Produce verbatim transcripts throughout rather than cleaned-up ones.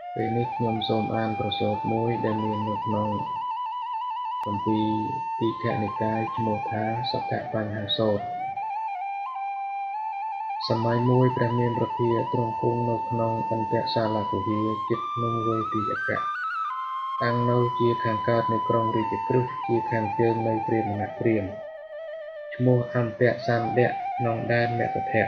ពេលនេះខ្ញុំសូមអានប្រសូតមួយដែលមាននៅក្នុងគម្ពីរទីឃនិកាយឈ្មោះថាសកបញ្ហាសូត្រសម័យមួយព្រះមានព្រះភិក្ខុទ្រង់គង់នៅក្នុងអន្តរសាលាគុហាជិតភ្នំវេទិយកៈតាំងនៅជាខាងកើតនៃក្រុងរាជក្រឹស្នជាខាងជើងនៃព្រាហ្មណ៍ព្រាហ្មណ៍ឈ្មោះអន្តរសណ្ឌៈក្នុងដែនមគធៈ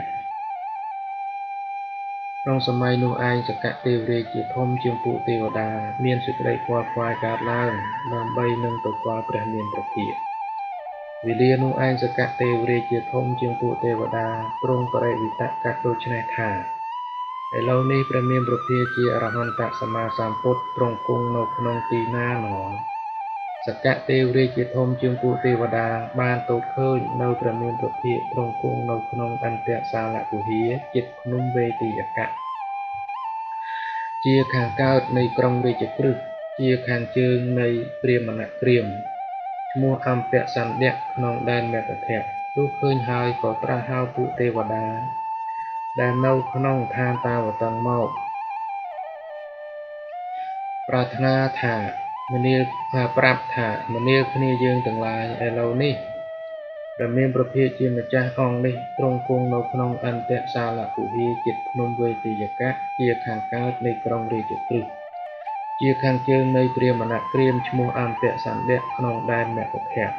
ក្នុងសម័យនោះឯងសកទេវរាជជាធំជាងពួកទេវតាមានសេចក្តីខ្វល់ខ្វាយកើតឡើងដើម្បីនឹងទៅគាល់ព្រះមានព្រះភិក្ខុវេលានោះឯងសកទេវរាជជាធំជាងពួកទេវតាទ្រង់បរិវិតកៈដូច្នេះថាឥឡូវនេះព្រះមានព្រះភិក្ខុជាអរហន្តសម្មាសម្ពុទ្ធទ្រង់គង់នៅក្នុងទីណាហ្នងសកទេវរាជជាធំជាងពួកទេវតាបានទៅឃើញនៅព្រះមានព្រះភិក្ខុទ្រង់គង់នៅក្នុងអន្តរសាលគុហាជិតភ្នំវេទិយកៈជាខាងកើតនៃក្រុងរាជក្រឹស្នជាខាងជើងនៃព្រាហ្មណ៍ព្រាហ្មណ៍ឈ្មោះអន្តរសណ្ឌៈក្នុងដែនមគធៈទោះឃើញហើយក៏ត្រាស់ហៅពួកទេវតាដែលនៅក្នុងឋានតាវតឹងមកប្រាថ្នាថាមនាលប្រាប់ថាមនាលគ្នាយើងទាំងឡាយឥឡូវនេះព្រះមានព្រះភិក្ខុជាម្ចាស់អង្គនេះទ្រង់គង់នៅក្នុងអន្តរសាលគុហាជិតភ្នំវេទិយកៈជាខាងកើតនៃក្រុងរាជក្រឹស្នជាខាងជើងនៃព្រាហ្មណ៍ព្រាហ្មណ៍ឈ្មោះអន្តរសណ្ឌៈក្នុងដែនមគធៈ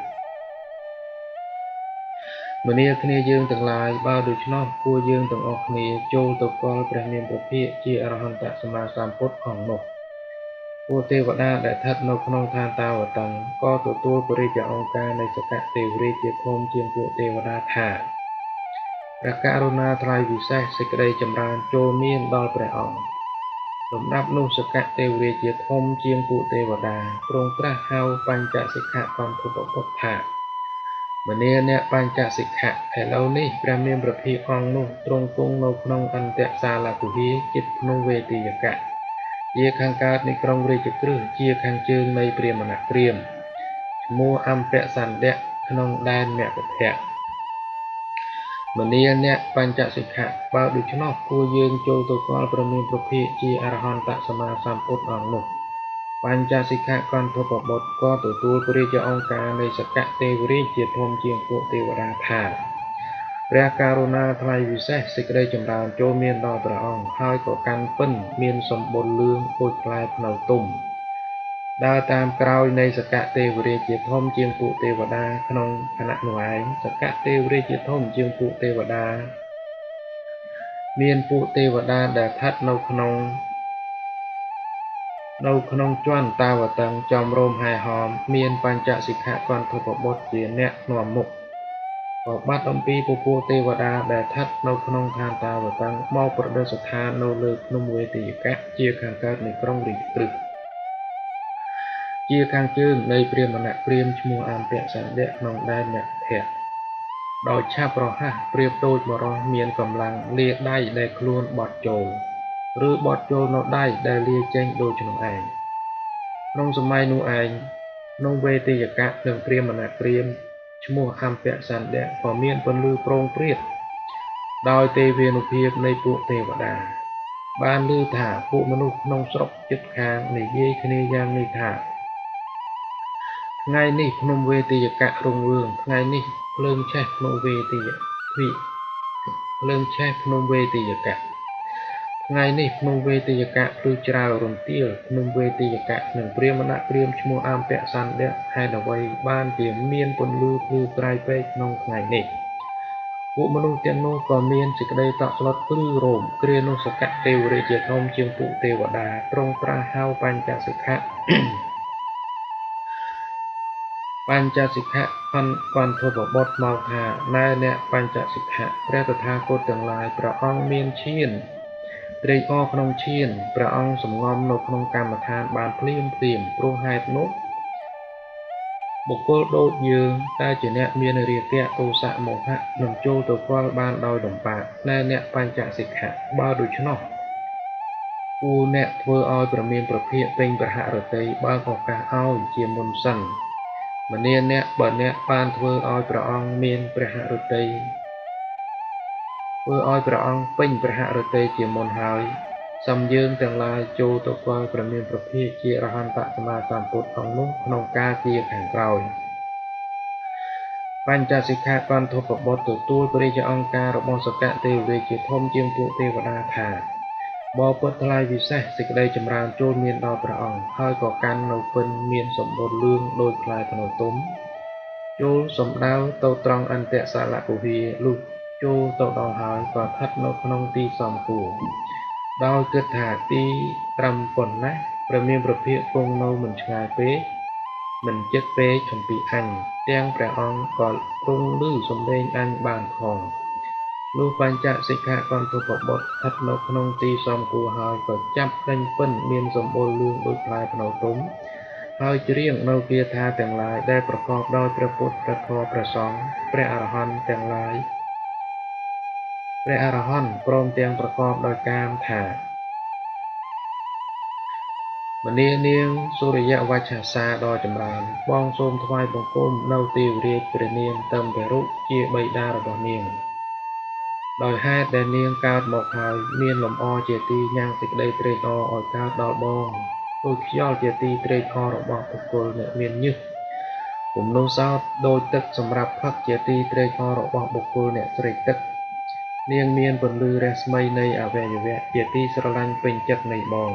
មនាលគ្នាយើងទាំងឡាយបើដូច្នោះគួរយើងទាំងអស់គ្នាចូលទៅគាល់ព្រះមានព្រះភិក្ខុជាអរហន្តសម្មាសម្ពុទ្ធអង្គនោះពួកទេវតាដែលស្ថិតនៅក្នុងឋានតាវតឹងក៏ទទួលបរិយាអង្គការនៃសកទេវរាជជាធំជាងពួកទេវតាថាព្រះករុណាថ្លៃវិសេសសេចក្តីចម្រើនចូលមានដល់ព្រះអង្គលំដាប់នោះសកទេវរាជជាធំជាងពួកទេវតាទ្រង់ត្រាស់ហៅបញ្ចសិក្ខកន្ធពពុទ្ធថាមនាលអ្នកបញ្ចសិក្ខៈឥឡូវនេះព្រះមានព្រះភិក្ខុអង្គនោះទ្រង់គង់នៅក្នុងអន្តរសាលគុហាជិតភ្នំវេទិយកៈជាខាងកើតនៃក្រុងរាជក្រឹស្នជាខាងជើងនៃព្រាហ្មណ៍ព្រាហ្មណ៍ឈ្មោះអន្តរសណ្ឌៈក្នុងដែនមគធៈមនាលអ្នកបញ្ចសិក្ខៈបើដូច្នោះគួរយើងចូលទៅគាល់ព្រះមានព្រះភិក្ខុជាអរហន្តសម្មាសម្ពុទ្ធអង្គនោះបញ្ចសិក្ខកន្ធពបុត្រក៏ទទួលព្រះរាជអង្គការនៃសកទេវរាជជាធំជាងពួកទេវតាថាព្រះករុណាថ្លៃវិសេសសេចក្តីចម្រើនចូលមានដល់ព្រះអង្គហើយក៏កាន់ពិនមានសម្បុរលឿងដូចផ្លែផ្នៅទុំដើរតាមក្រោយនៃសកទេវរាជជាធំជាងពួកទេវតាក្នុងខណៈនោះឯងសកទេវរាជជាធំជាងពួកទេវតាមានពួកទេវតាដែលស្ថិតនៅក្នុងនៅក្នុងជាន់តាវតឹងចំរោមហែហមមានបញ្ចសិក្ខកន្ធពបុត្រជាអ្នកនាំមុខក៏បាត់អំពីពពួកទេវតាដែលស្ថិតនៅក្នុងឋានតាវតឹងមកប្រឌិស្ថាននៅលើភ្នំវេទិយកៈជាខាងកើតនៃក្រុងរាជក្រឹស្នជាខាងជើងនៃព្រាហ្មណ៍ព្រាហ្មណ៍ឈ្មោះអន្តរសណ្ឌៈក្នុងដែនមគធៈដោយឆាប់រហ័សប្រៀបដូចបរោះមានកម្លាំងលាដៃដែលខ្លួនបត់ចូលឬបត់ចូលនៅដៃដែលលាចេញដូច្នោះឯងក្នុងសម័យនោះឯងក្នុងវេទិយកៈនិងព្រាហ្មណ៍ព្រាហ្មណ៍ឈ្មោះអន្តរសណ្ឌៈក៏មានពន្លឺប្រងព្រាតដោយទេវានុភាពនៃពួកទេវតាបានឮថាពួកមនុស្សក្នុងស្រុកជិតខាងនិយាយគ្នាយ៉ាងនេះថាថ្ងៃនេះភ្នំវេទិយកៈរុងរឿងថ្ងៃនេះភ្លើងឆេះភ្នំវេទិយវិភ្លើងឆេះភ្នំវេទិយកៈថ្ងៃនេះភ្នំវេទិយកៈភ្លឺច្រាលរន្ទាលភ្នំវេទិយកៈនិងព្រាហ្មណ៍ព្រាហ្មណ៍ឈ្មោះអន្តរសណ្ឌៈហេតុអ្វីបានជាមានពន្លឺភ្លឺប្រៃពេកក្នុងថ្ងៃនេះពួកមនុស្សទាំងនោះក៏មានសេចក្តីតក់ស្លុតព្រឺរោមគ្រានោះសកទេវរាជជាធំជាងពួកទេវតាទ្រង់ត្រាស់ហៅបញ្ចសិក្ខៈបញ្ចសិក្ខកន្ធពបុត្រមកថាណែអ្នកបញ្ចសិក្ខៈព្រះតថាគតទាំងឡាយព្រះអង្គមានឈានត្រេកអរក្នុងឈានព្រះអង្គសំងំនៅក្នុងកម្មដ្ឋានបានភ្លាមភ្លាមព្រោះហេតុនោះបុគ្គលដូចយើងតែជាអ្នកមានរាគៈទោសៈមោហៈនឹងចូលទៅគាល់បានដោយលំបាកណែអ្នកបញ្ចសិក្ខៈបើដូច្នោះគួរអ្នកធ្វើឲ្យព្រះមានព្រះភិក្ខុពេញព្រះហឫទ័យបើកឱកាសឲ្យជាមុនសិនមនាលអ្នកបើអ្នកបានធ្វើឲ្យព្រះអង្គមានព្រះហឫទ័យធ្វើឲ្យព្រះអង្គពេញព្រះហឫទ័យជាមុនហើយសំយើងទាំងឡាយចូលទៅកល់ព្រះមានប្រភិយជាអរហន្តសម្មាសម្ពុទ្ធអង្គនោះក្នុងកាលជាខាងក្រោយបញ្ចសិក្ខាកន្ធពបុត្រទទួលព្រះរាជអង្គការរបស់សកទេវរាជជាធំជាងពួកទេវតាថាបបពុទ្ធថ្លៃវិសេសសេចក្តីចម្រើនចូលមានដល់ព្រះអង្គហើយក៏កាន់នៅពិនមានសម្បូរលឿងដោយផ្លែធ្នូទុំចូលសំដៅទៅត្រង់អន្តសាលគុហាលុះចូលទៅដល់ហើយក៏ស្ថិតនៅក្នុងទីសំគួរដោយគិតថាទីត្រឹមប៉ុណ្ណាព្រះមានព្រះភិក្ខុគង់នៅមិនឆ្ងាយពេកមិនជិតពេកចំពីអញទាំងព្រះអង្គក៏ទ្រង់ឮសំឡេងអញបានផងលុះបញ្ចសិក្ខាកន្ធពបុត្រស្ថិតនៅក្នុងទីសំគួរហើយក៏ចាប់ដេញពិនមានសម្បូរលឿងដូចផ្លែធ្នូទុំហើយច្រៀងនៅគាថាទាំងឡាយដែលប្រកបដោយព្រះពុទ្ធព្រះធម៌ព្រះសង្ឃព្រះអរហន្តទាំងឡាយព្រះអរហន្តព្រមទាំងប្រកបដោយកាមថាមនានាងសុរិយវច្ឆាសាដ៏ចម្រើនបងសូមថ្វាយបង្គំនៅទេវរាជព្រះនាងតឹមពរុជាបិតារបស់នាងដោយហេតុដែលនាងកើតមកហើយមានលំអជាទីញ៉ាំងសេចក្តីត្រេកអរឲ្យកើតដល់បងដូចខ្យល់ជាទីត្រេកអររបស់បុគ្គលអ្នកមានញើសពំនោះសោតដោយទឹកសម្រាប់ផឹកជាទីត្រេកអររបស់បុគ្គលអ្នកស្រេកទឹកនាងមានពន្លឺរស្មីនៃអវយវៈជាទីស្រឡាញ់ពេញចិត្តនៃបង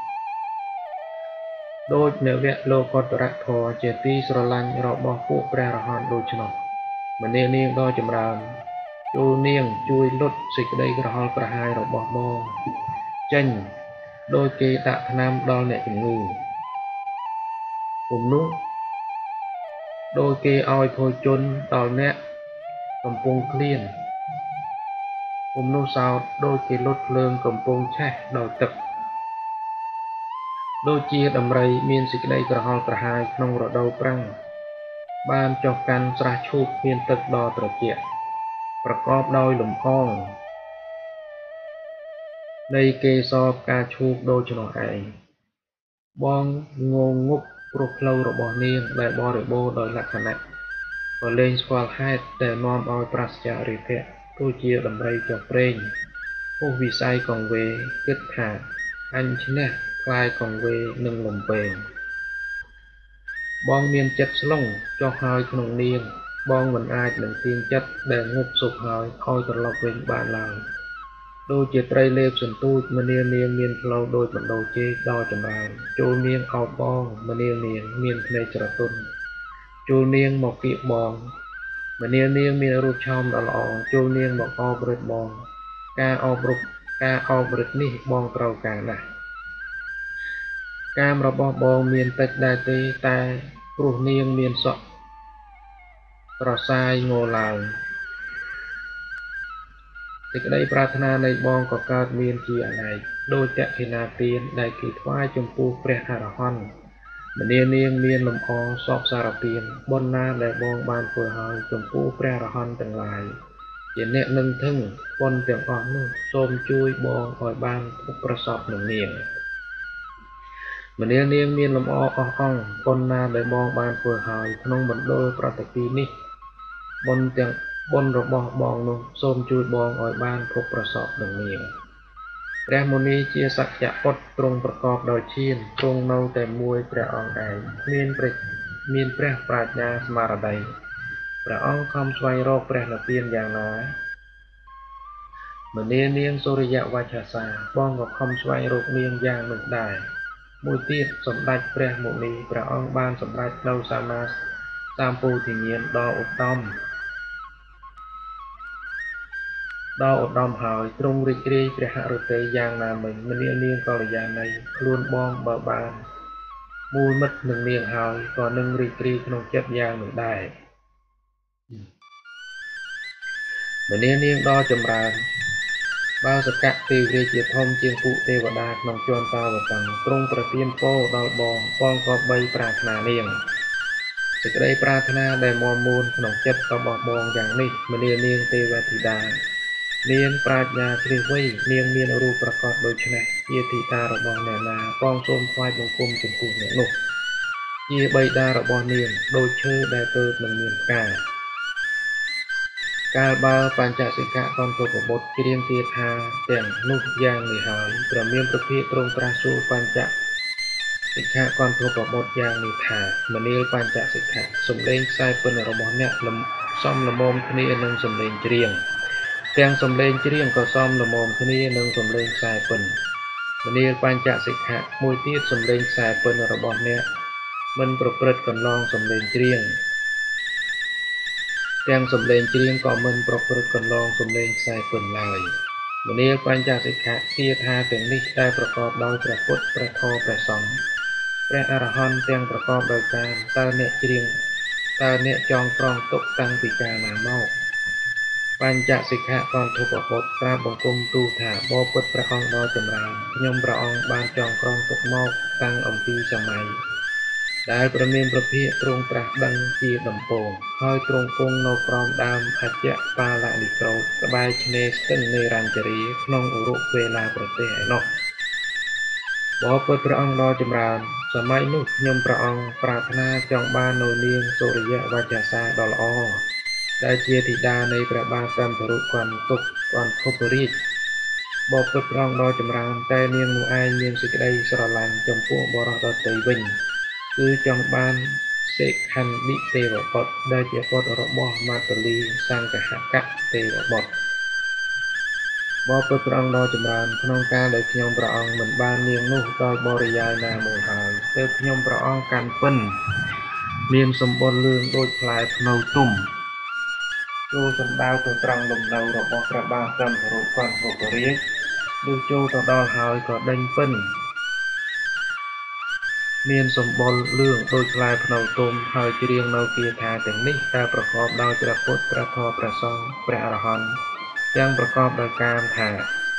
ដូចនវៈលោកុត្តរធម៌ជាទីស្រឡាញ់របស់ពួកព្រះអរហន្តដូច្នោះមនានាងដ៏ចម្រើនចូលនាងជួយលុតសេចក្តីក្រហល់ក្រហាយរបស់បងចេញដោយគេដាក់ថ្នាំដល់អ្នកជំងឺពុំនោះដោយគេឲ្យភោជនដល់អ្នកកំពុងឃ្លានពុំនោះសោតដោយគេលុតភ្លើងកំពុងឆេះដោយទឹកដូចជាដំរីមានសេចក្តីក្រហល់ក្រហាយក្នុងរដូវប្រាំងបានចុះកាន់ស្រះឈូកមានទឹកដ៏ត្រជាក់ប្រកបដោយលំអងនៃកេសរផ្កាឈូកដូច្នោះឯងបងងងងុកព្រោះផ្លូវរបស់នាងដែលបរិបូរដោយលក្ខណៈក៏លែងស្គាល់ហេតុដែលនាំឲ្យប្រាសចារិភៈដូចជាដំរីចុះព្រេងពុះវិស័យកង្វេគិតថាអញឈ្នះខ្លាយកង្វេនឹងលំពេងបងមានចិត្តស្លុងចុះហើយក្នុងនាងបងមិនអាចនឹងទាញចិត្តដែលងប់សុខហើយឲ្យត្រឡប់វិញបានឡើយដូចជាត្រីលេបសន្ទូចមនានាងមានផ្លូវដោយបណ្ដោជេកដ៏ចម្រើនចូលនាងអោបបងមនានាងមានភ្នែកស្រទន់ចូលនាងមកគៀកបងមនានាងមានរូបឆោមដ៏ល្អចូលនាងមកអោបរឹតបងការអោបរឹតការអោបរឹតនេះបងត្រូវការណាស់កាមរបស់បងមានតិចដែរទេតែព្រោះនាងមានសក់ប្រសាយងឡើងសេចក្តីប្រាថ្នានៃបងក៏កើតមានជាអនេកដោយតេណាទានដែលគេថ្វាយចំពោះព្រះអរហន្តមនានាងមានលំអសពសារពានបុណ្យណាដែលបងបានធ្វើហើយចំពោះព្រះអរហន្តទាំងឡាយជាអ្នកនឹងធឹងបុណ្យទាំងអស់នោះសូមជួយបងឲ្យបានប្រសពនឹងនាងមនានាងមានលំអអស់អង្គបុណ្យណាដែលបងបានធ្វើហើយក្នុងមណ្ឌលប្រតិពីនេះបុណ្យទាំងបុណ្យរបស់បងនោះសូមជួយបងឲ្យបានភពប្រសពនឹងនាងព្រះមុនីជាសក្យពុទ្ធទ្រង់ប្រកបដោយឈានទ្រង់នៅតែមួយព្រះអង្គឯងមានព្រះមានព្រះប្រាជ្ញាស្មារតីព្រះអង្គខំស្វែងរកព្រះនិព្វានយ៉ាងណាមនានាងសុរិយវច្ឆាសាបងក៏ខំស្វែងរកនាងយ៉ាងនោះដែរមួយទៀតសម្ដេចព្រះមុនីព្រះអង្គបានសម្រេចនៅសមាសម្ពោធិញ្ញាណដ៏ឧត្តមដ៏ឧត្តមហើយទ្រង់រីករាយព្រះហឫទ័យយ៉ាងណាមិញមនានាងកល្យាណីខ្លួនបងបើបានមូលមិត្តនឹងនាងហើយក៏នឹងរីករាយក្នុងចិត្តយ៉ាងនោះដែរមនានាងដ៏ចម្រើនបើសកៈទេវរាជជាធំជាងពួកទេវតាក្នុងជាន់តាវតੰទ្រង់ប្រទានពរដល់បងបងក៏បីប្រាថ្នានាងសេចក្តីប្រាថ្នាដែលមាំមួនក្នុងចិត្តរបស់បងយ៉ាងនេះមនានាងទេវធីតាមានប្រាជ្ញាជ្រៅវៃនាងមានរូបប្រកបដូច្នេះជាធីតារបស់អ្នកណាបងសូមថ្វាយបង្គំចំពោះអ្នកនោះជាបិតារបស់នាងដូចឈើដែលទើបនឹងមានផ្កាកកាលបើបញ្ចសិក្ខាកន្ធពបុត្រគ្រៀងគាថាទាំងនោះយ៉ាងនេះហើយព្រះមានព្រះភិក្ខុទ្រង់ត្រាស់សួរបញ្ចសិក្ខាកន្ធពបុត្រយ៉ាងនេះថាមនាលបញ្ចសិក្ខាសំឡេងខ្សែពិណរបស់អ្នកសមល្មមគ្នានឹងសំឡេងច្រៀងទាំងសំឡេងច្រៀងក៏សមល្មមគ្នានឹងសំឡេងខ្សែពិណមនាលបញ្ចសិក្ខាមួយទៀតសំឡេងខ្សែពិណរបស់អ្នកមិនប្រព្រឹត្តកន្លងសំឡេងច្រៀងទាំងសំឡេងច្រៀងក៏មិនប្រព្រឹត្តកន្លងសំឡេងខ្សែពិណឡើយមនាលបញ្ចសិក្ខាគាថាទាំងនេះដែលប្រកបដោយព្រះពុទ្ធព្រះធម៌ព្រះសង្ឃព្រះអរហន្តទាំងប្រកបដោយការតើអ្នកច្រៀងតើអ្នកចងក្រងទុកតាំងពីកាលណាមកបញ្ចសិក្ខាកន្ធពបុត្រក្រាបបង្គំទូលថាបបិទ្ធព្រះអង្គដ៏ចម្រើនខ្ញុំព្រះអង្គបានចងក្រងទុកមកតាំងអំពីសម័យដែលព្រះមានព្រះភិក្ខុទ្រង់ត្រាស់ដឹងជាដំបូងហើយទ្រង់គង់នៅក្រោមដើមអច្ចបាលនិក្រូធក្បែរឆ្នេរស្ទឹងនេរញ្ជរីក្នុងឧរុវេលាប្រទេសឯណោះបបិទ្ធព្រះអង្គដ៏ចម្រើនសម័យនោះខ្ញុំព្រះអង្គប្រាថ្នាចង់បាននៅនាងសូរិយវជ្ជសាដ៏ល្អដែលជាធីតានៃព្រះបាទសម្ពរុគន្ធទុកគន្ធពរាជបបិទ្ធព្រះអង្គដ៏ចម្រើនតែនាងនោះឯងមានសេចក្តីស្រឡាញ់ចំពោះបរិសុទ្ធដទៃវិញគឺចង់បានសេខណ្ឌិទេវបុត្រដែលជាបុត្ររបស់មាតុលីសង្ឃហកទេវបុត្របបិទ្ធព្រះអង្គដ៏ចម្រើនក្នុងកាលដែលខ្ញុំព្រះអង្គមិនបាននាងនោះដោយបរិយាយណាមួយហើយទើបខ្ញុំព្រះអង្គកាន់ពិនមានសម្បុរលឿងដូចផ្លែភ្នៅទុំចូលសម្ដៅទៅត្រង់លំនៅរបស់ព្រះបាទសម្ពរុគន្ធពរាជលុះចូលទៅដល់ហើយក៏ដេញពិនមានសម្បុរលឿងដូចផ្លែភ្នៅទុំហើយច្រៀងនៅគាថាទាំងនេះដែលប្រកបដោយព្រះពុទ្ធព្រះធម៌ព្រះសង្ឃព្រះអរហន្តទាំងប្រកបដោយកាមថា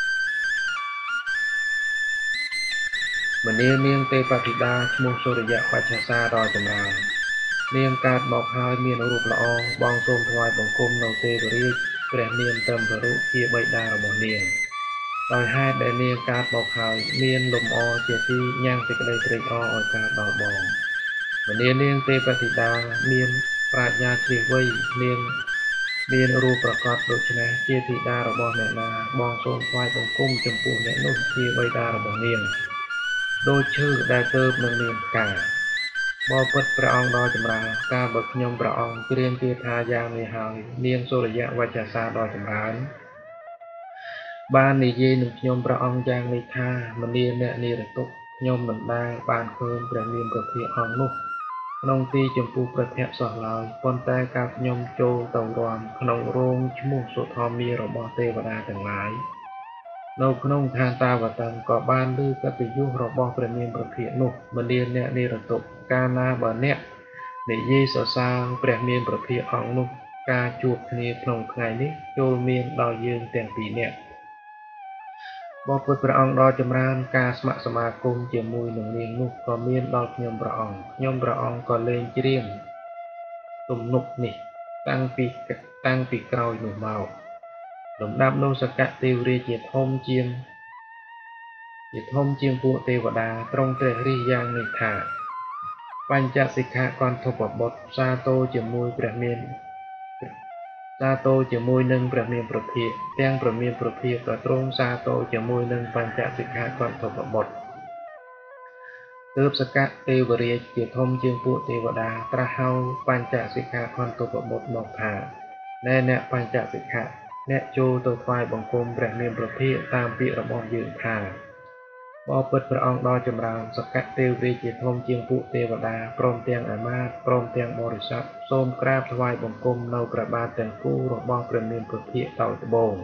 មនាលនាងទេពធីតាឈ្មោះសូរិយវជ្ជសាដ៏ចម្រើននាងកើតមកហើយមានរូបល្អបងសូមថ្វាយបង្គំនៅទេវរាជព្រះនាមត្រឹមភរុជាបិតារបស់នាងដោយហេតុដែលនាងកើតមកហើយមានលំអជាទីញ៉ាំងសេចក្តីត្រេកអរឲ្យកើតដល់បងមនាលនាងទេពធីតាមានប្រាជ្ញាជ្រះវៃនាងមានរូបប្រកបដូច្នេះជាធីតារបស់អ្នកណាបងសូមថ្វាយបង្គំចំពោះអ្នកនោះជាបិតារបស់នាងដូចឈើដែលទើបនឹងមានផ្កាបបិទ្ធព្រះអង្គដ៏ចម្រើនកាលបើខ្ញុំព្រះអង្គគ្រាមគាថាយ៉ាងនេះហើយនាងសូរិយវជ្ជសាដ៏ចម្រើនបាននិយាយនឹងខ្ញុំព្រះអង្គយ៉ាងនេះថាមនាលអ្នកនិរតុខ្ញុំមិនដែលបានឃើញព្រះមានព្រះភិក្ខុអង្គនោះក្នុងទីចំពោះព្រះភ័ក្ត្រសោះឡើយប៉ុន្តែកាលខ្ញុំចូលទៅរាំក្នុងរោងឈ្មោះសុធម្មារបស់ទេវតាទាំងឡាយនៅក្នុងឋានតាវតੰក៏បានឮកិត្តិយសរបស់ព្រះមានព្រះភិក្ខុនោះមនាលអ្នកនិរតុកាលណាបើអ្នកនិយាយសរសើរព្រះមានព្រះភិក្ខុអង្គនោះការជួបគ្នាក្នុងថ្ងៃនេះចូលមានដល់យើងទាំងពីរនាក់បបិទ្ធព្រះអង្គដ៏ចម្រើនការស្ម័គ្រសមាគមជាមួយនឹងនាងនោះក៏មានដល់ខ្ញុំព្រះអង្គខ្ញុំព្រះអង្គក៏លែងច្រៀងទំនុកនេះតាំងពីតាំងពីក្រោយនោះមកលំដាប់នោះសកទេវរាជជាធំជាងជាធំជាងពួកទេវតាទ្រង់ព្រះរាជយ៉ាងនេះថាបញ្ចសិក្ខាកន្ធពបុត្រសាទរជាមួយព្រះមានសាទរជាមួយនឹងព្រះមានព្រះភិក្ខុទាំងព្រះមានព្រះភិក្ខុក៏ទ្រង់សាទរជាមួយនឹងបញ្ចសិក្ខាកន្ធពបុត្រទើបសកទេវរាជជាធំជាងពួកទេវតាត្រាស់ហៅបញ្ចសិក្ខាកន្ធពបុត្រមកថាណែអ្នកបញ្ចសិក្ខាអ្នកចូលទៅថ្វាយបង្គំព្រះមានព្រះភិក្ខុតាមពាក្យរបស់យើងថាបបិទ្ធព្រះអង្គដ៏ចម្រើនសកទេវរាជជាធំជាងពួកទេវតាព្រមទាំងអាមាត្យព្រមទាំងបរិស័ទសូមក្រាបថ្វាយបង្គំនៅព្រះបាទទាំងគូរបស់ព្រះមានព្រះភិក្ខុដោយត្បូង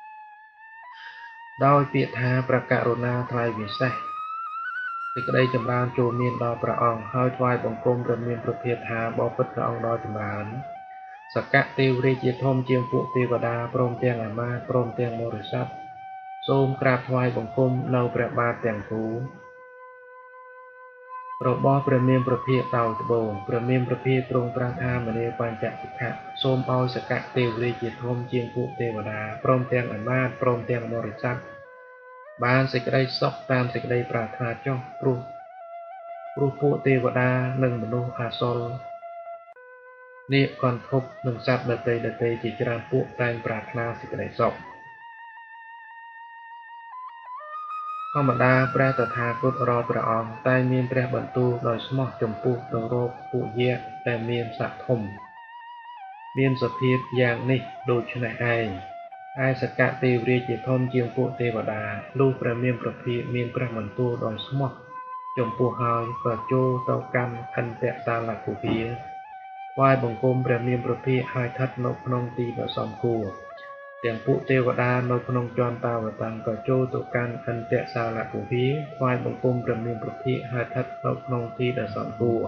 ដោយពាក្យថាព្រះករុណាថ្លៃវិសេសសេចក្តីចម្រើនចូលមានដល់ព្រះអង្គហើយថ្វាយបង្គំព្រះមានព្រះភិក្ខុថាបបិទ្ធព្រះអង្គដ៏ចម្រើនសកទេវរាជជាធំជាងពួកទេវតាព្រមទាំងអាមាត្យព្រមទាំងបរិស័ទសូមក្រាបថ្វាយបង្គំនៅព្រះបាទទាំងគូរបស់ព្រះមានព្រះភិក្ខុដោយត្បូងព្រះមានព្រះភិក្ខុទ្រង់ត្រាស់ថាមនាលបញ្ចសិក្ខាសូមឲ្យសកទេវរាជជាធំជាងពួកទេវតាព្រមទាំងអាមាត្យព្រមទាំងបរិស័ទបានសេចក្តីសុខតាមសេចក្តីប្រាថ្នាចុះព្រោះព្រោះពួកទេវតានិងមនុស្សអាសុរនេះកន្ធប់នឹងសត្វដតីដតីជាច្រើនពួកតែងប្រាថ្នាសេចក្តីសុខធម្មតាព្រះតថាគតរាល់ព្រះអង្គតែងមានព្រះបន្ទូលដោយស្មោះចំពោះទៅរកពួកយក្សដែលមានសក្តិធំមានសភាពយ៉ាងនេះដូច្នេះឯងឯសកៈទេវរាជជាធំជាងពួកទេវតាលុះព្រះមានប្រភិមានព្រះបន្ទូលដោយស្មោះចំពោះហើយក៏ចូលទៅកាន់អន្តរសាលគុហាថ្វាយបង្គំព្រះមានប្រភិហើយស្ថិតនៅក្នុងទីដ៏សមគួរទាំងពួកទេវតានៅក្នុងជាន់តាវតាំងក៏ចូលទៅកាន់អន្តរសាលគុហាថ្វាយបង្គំព្រះមានប្រភិហើយស្ថិតនៅក្នុងទីដ៏សមគួរ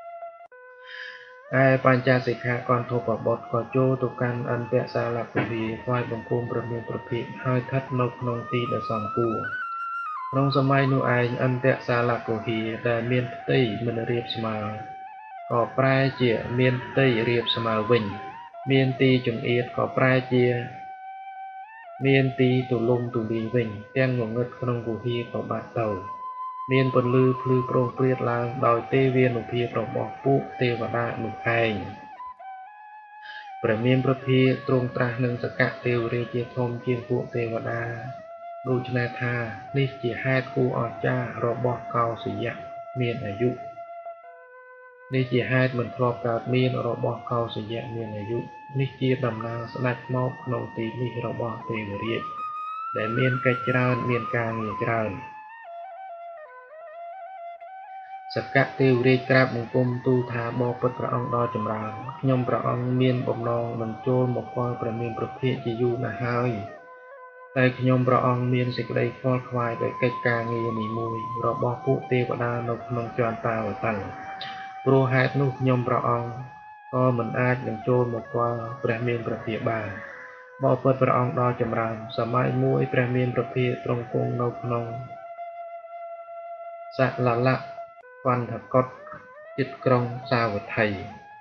ឯបញ្ចសិក្ខាកន្ធពបុត្រក៏ចូលទៅកាន់អន្តរសាលគុហាថ្វាយបង្គំព្រះមានប្រភិហើយស្ថិតនៅក្នុងទីដ៏សមគួរក្នុងសម័យនោះឯងអន្តរសាលគុហាដែលមានផ្ទៃមិនរាបស្មើក៏ប្រែជាមានផ្ទៃរាបស្មើវិញមានទីចង្អៀតក៏ប្រែជាមានទីទូលំទូលាយវិញទាំងងងឹតក្នុងគុហាក៏បាត់ទៅមានពន្លឺភ្លឺប្រងព្រាតឡើងដោយទេវានុភាពរបស់ពួកទេវតានោះឯងព្រះមានប្រភិទ្រង់ត្រាស់នឹងសកៈទេវរាជជាធំជាងពួកទេវតាដូច្នេះថានេះជាហេតុគួរអស្ចារ្យរបស់កោសយៈមានអាយុនេះជាហេតុមិនធ្លាប់កើតមានរបស់កោសយៈមានអាយុនេះជាដំណើរស្ដេចមកក្នុងទីនេះរបស់ទេវរាជដែលមានកិច្ចច្រើនមានការងារច្រើនសកៈទេវរាជក្រាបបង្គំទូលថាបបិទ្ធព្រះអង្គដ៏ចម្រើនខ្ញុំព្រះអង្គមានបំណងនឹងចូលមកគាល់ព្រះមានប្រភិជាយូរណាស់ហើយតែខ្ញុំព្រះអង្គមានសេចក្តីខ្វល់ខ្វាយដោយកិច្ចការងារនេះមួយរបស់ពួកទេវតានៅក្នុងជាន់តាវតាំងព្រោះហេតុនោះខ្ញុំព្រះអង្គក៏មិនអាចនឹងចូលមកគាល់ព្រះមានប្រភិបានបបិទ្ធព្រះអង្គដ៏ចម្រើនសម័យមួយព្រះមានប្រភិទ្រង់គង់នៅក្នុងសលលៈវណ្ថកុដជិតក្រុងសាវត្ថី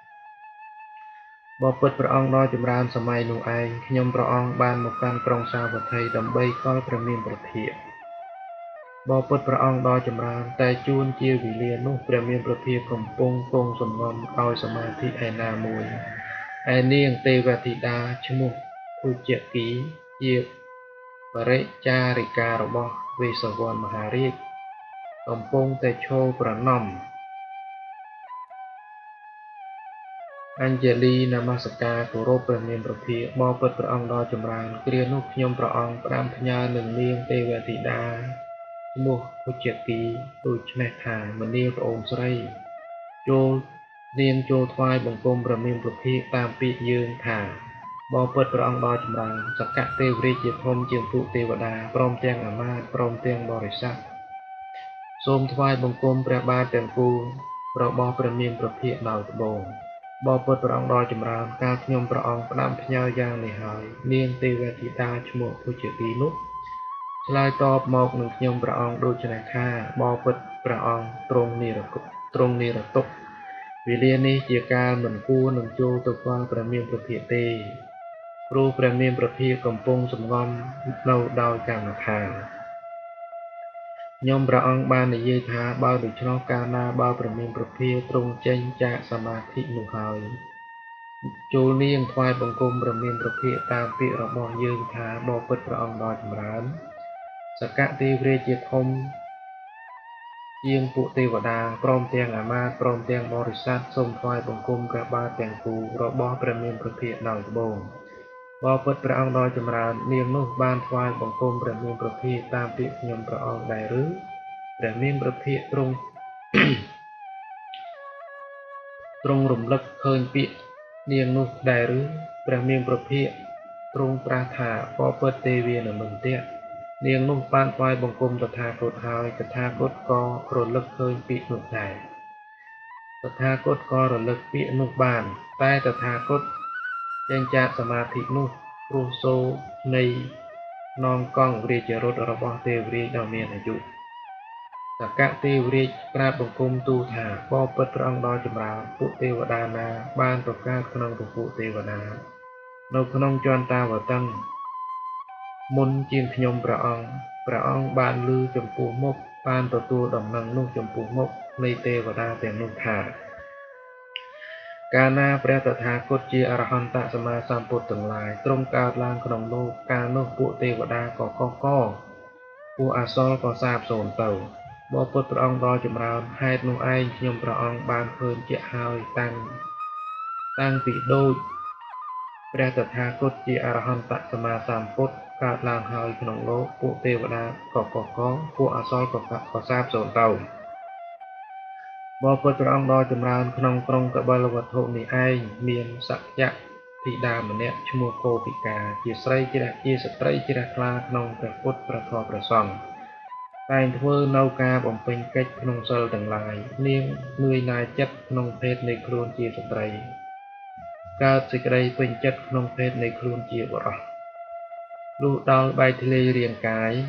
បបិទ្ធព្រះអង្គដ៏ចម្រើនសម័យនោះឯងខ្ញុំព្រះអង្គបានមកកាន់ក្រុងសាវត្ថីដើម្បីគាល់ព្រះមានប្រភិបបិទ្ធព្រះអង្គដ៏ចម្រើនតែជួនជាវេលានោះព្រះមានប្រភិកំពុងគង់សំងំដោយសមាធិឯណាមួយឯនាងទេវធីតាឈ្មោះភុជគីជាបរិចារិការបស់វេស្សវណ្ណមហារាជកំពុងតែឈរប្រណម្យអញ្ជលីនមស្ការគោរពព្រះមានប្រភិបបិទ្ធព្រះអង្គដ៏ចម្រើនគ្រានោះខ្ញុំព្រះអង្គផ្ដាំផ្ញើនឹងនាងទេវធីតាឈ្មោះភុជគីដូច្នេះថាមនាងប្អូនស្រីចូលនាងចូលថ្វាយបង្គំព្រះមានប្រភិតាមពាក្យយើងថាបបិទ្ធព្រះអង្គដ៏ចម្រើនសកៈទេវរាជជាធំជាងពួកទេវតាព្រមទាំងអាមាត្យព្រមទាំងបរិស័ទសូមថ្វាយបង្គំព្រះបាទទាំងគូរបស់ព្រះមានប្រភិដោយត្បូងបបិទ្ធព្រះអង្គដ៏ចម្រើនកាលខ្ញុំព្រះអង្គផ្ដាំផ្ញើយ៉ាងនេះហើយនាងទេវធីតាឈ្មោះភុជគីនោះឆ្លើយតបមកនឹងខ្ញុំព្រះអង្គដូច្នេះថាបបិទ្ធព្រះអង្គទ្រង់និរគុតទ្រង់និរតុកវេលានេះជាកាលមិនគួរនឹងចូលទៅគាល់ព្រះមានប្រភិទេព្រោះព្រះមានប្រភិកំពុងសំងំនៅដោយកម្មដ្ឋានខ្ញុំព្រះអង្គបាននិយាយថាបើដូច្នោះកាលណាបើព្រះមានប្រភិទ្រង់ចេញจากសមាធិនោះហើយចូលនាងថ្វាយបង្គំព្រះមានប្រភិតាមពាក្យរបស់យើងថាបបិទ្ធព្រះអង្គដ៏ចម្រើនសកៈទេវរាជជាធំជាងពួកទេវតាព្រមទាំងអាមាត្យព្រមទាំងបរិស័ទសូមថ្វាយបង្គំព្រះបាទទាំងគូរបស់ព្រះមានប្រភិដោយត្បូងបបិទ្ធព្រះអង្គដ៏ចម្រើននាងនោះបានថ្វាយបង្គំព្រះមានប្រភិតាមពាក្យខ្ញុំព្រះអង្គដែរឬព្រះមានប្រភិទ្រង់ទ្រង់រំលឹកឃើញពាក្យនាងនោះដែរឬព្រះមានប្រភិទ្រង់ត្រាស់ថាបបិទ្ធទេវានមន្តៈនាងនោះបានថ្វាយបង្គំតថាគតហើយតថាគតក៏រលឹកឃើញពាក្យនោះដែរតថាគតក៏រលឹកពាក្យនោះបានតែតថាគតចេញจากសមាធិនោះព្រោះសូរនៃនងកង់រាជរថរបស់ទេវរាជដ៏មានអាយុសកៈទេវរាជក្រាបបង្គំទូលថាបបិទ្ធព្រះអង្គដ៏ចម្រើនពួកទេវតាណាបានប្រកាសក្នុងពពួកទេវតានៅក្នុងជាន់តាវតឹងមុនជាងខ្ញុំព្រះអង្គព្រះអង្គបានឮចំពោះមុខបានទទួលដំណឹងនោះចំពោះមុខនៃទេវតាទាំងនោះថាកាលណាព្រះតថាគតជាអរហន្តសម្មាសម្ពុទ្ធទាំងឡាយទ្រង់កើតឡើងក្នុងលោកកាលនោះពួកទេវតាក៏កកកពួកអសរក៏សាបសូន្យទៅបបិទ្ធព្រះអង្គដ៏ចម្រើនហេតុនោះឯងខ្ញុំព្រះអង្គបានឃើញជាក់ហើយតាំងតាំងពីដូចព្រះតថាគតជាអរហន្តសម្មាសម្ពុទ្ធកើតឡើងហើយក្នុងលោកពួកទេវតាក៏កកកពួកអសរក៏ក៏សាបសូន្យទៅបបិទ្ធព្រះអង្គដ៏ចម្រើនក្នុងក្រុងកបិលវត្ថុនេះឯងមានសក្យធីតាម្នាក់ឈ្មោះកោពិកាជាស្រីជ្រះជាស្ត្រីជ្រះថ្លាក្នុងព្រះពុទ្ធព្រះធម៌ព្រះសង្ឃតែងធ្វើនៅការបំពេញកិច្ចក្នុងសិលទាំងឡាយនាងនឿយណាយចិត្តក្នុងភេទនៃខ្លួនជាស្ត្រីកើតសេចក្តីពេញចិត្តក្នុងភេទនៃខ្លួនជាបុរសលុះដល់បែកធ្លាយរាងកាយ